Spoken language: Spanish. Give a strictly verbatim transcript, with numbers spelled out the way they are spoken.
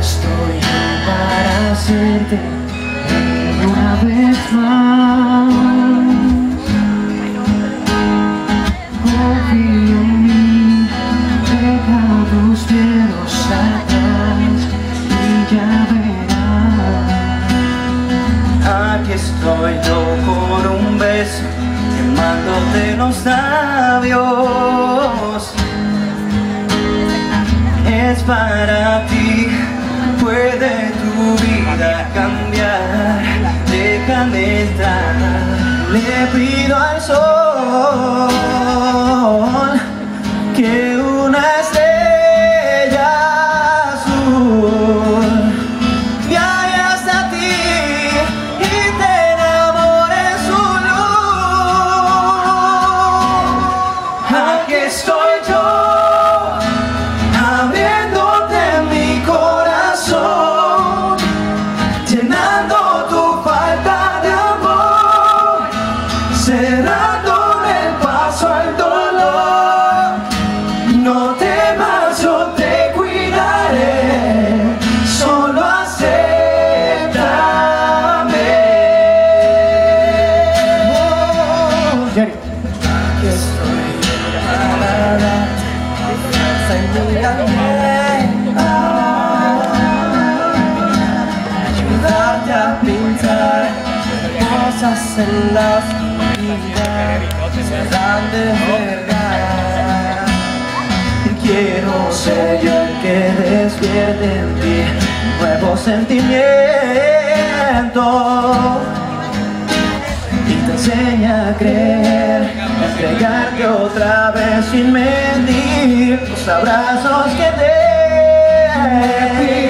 estoy yo para hacerte una vez más. Confío en mí, deja tus miedos atrás y ya verás. Aquí estoy yo con un beso quemándote los labios. Es para ti, puede tu vida cambiar. Déjame entrar, le pido al sol que una estrella azul viaje hasta ti y te enamore en su luz. Aquí estoy yo, abriéndote mi corazón, llenando tu falta de amor, cerrándole el paso al dolor. No temas, yo te cuidaré, solo acéptame. Oh, aquí estoy para darte ayudarte a pintar cosas en la oscuridad, serán de verdad. Quiero ser yo el que despierte en ti nuevos sentimientos y te enseña a creer, entregarte otra vez sin medir los abrazos que te